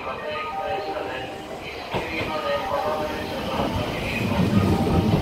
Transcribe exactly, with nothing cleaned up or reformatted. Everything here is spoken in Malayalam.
まで行きましたね。ギリギリまでこの電車の中にいるので